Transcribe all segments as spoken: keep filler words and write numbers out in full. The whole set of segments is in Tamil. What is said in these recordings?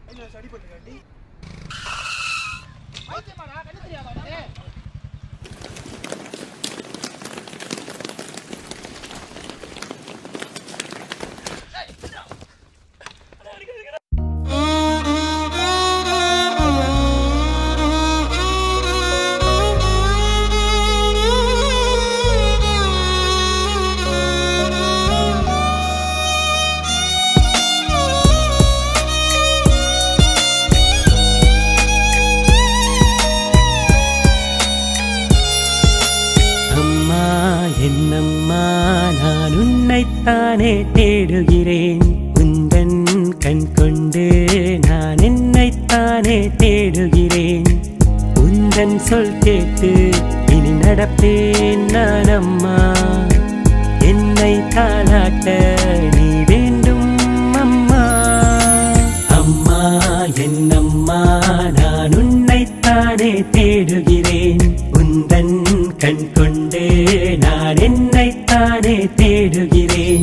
தானே தேடுகிறேன் உந்தன் கண் கொண்டு நான் என்னைத்தானே தேடுகிறேன் உந்தன் சொல் கேட்டு இனி நடப்பேன் நான் அம்மா என்னை தாளாட்ட நீ வேண்டும் அம்மா அம்மா என்னம்மா நான் உன்னைத்தானே தேடுகிறேன் உந்தன் கண் கொண்டு நான் என்னைத்தானே தேடுகிறேன்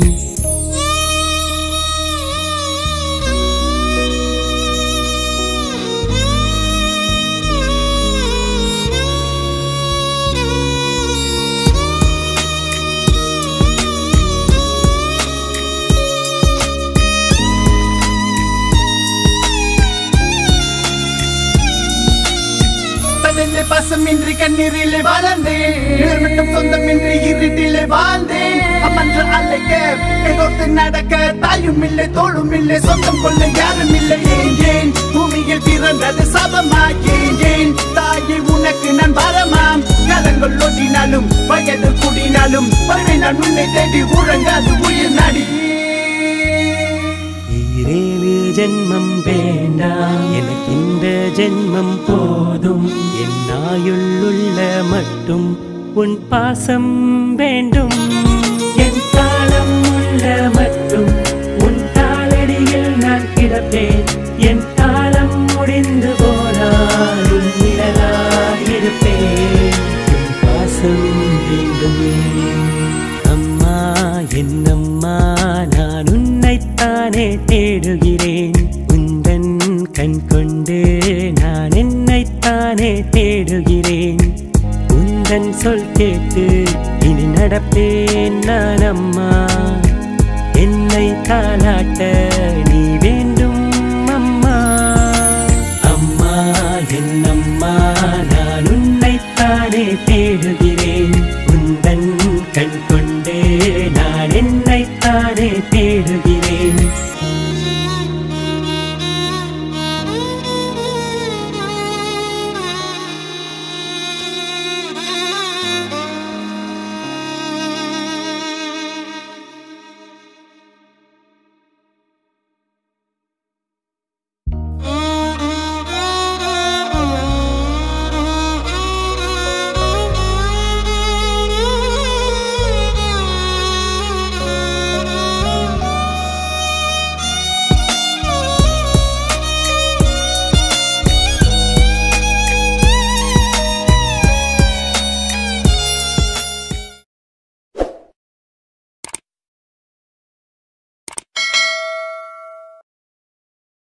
பாசமின்றி கண்ணீரிலே வாழ்ந்தேன் மட்டும் சொந்தமின்றி இருட்டிலே வாழ்ந்தேன் அம்மன்ற அலைக்க கைகோர்த்து நடக்க தாயும் இல்லை தோளும் இல்லை சொந்தம் கொள்ள யாரும் இல்லை ஏன் ஏன் பூமியில் பிறந்தது சாபமா ஏன் ஏன் தாயை உனக்கு நான் வரமாம் காலங்கள் ஓட்டினாலும் வயது கூடினாலும் வருவேன் நான் உன்னை தேடி உறங்காது உயிர் நாடி ஈரேழு ஜென்மம் வேண்டாம் எனக்கு இந்த ஜென்மம் போதும் என் ஆயுள்ளுள்ள மட்டும் உன் பாசம் வேண்டும் என் காலம் உள்ள மட்டும் உன் காலடியில் நான் கிடப்பேன் என் காலம் முடிந்து போனால் உன் நிழலாயிருப்பேன் உன் பாசம் வேண்டுமே அம்மா என்னம்மா நான் உன்னைத்தானே தேடுகிறேன் உந்தன் கண் கொண்டு நான் என்னைத்தானே தேடுகிறேன் உந்தன் சொல் கேட்டு இனி நடப்பேன் நான் அம்மா என்னை தாளாட்ட